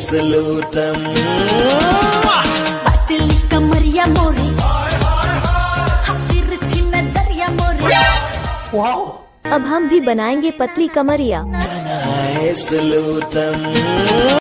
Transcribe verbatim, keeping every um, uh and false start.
सलूटम। पतली कमरिया मोरे, तिरछी नजरिया मोरे। वाओ, अब हम भी बनाएंगे पतली कमरिया। बनाए सलूटम।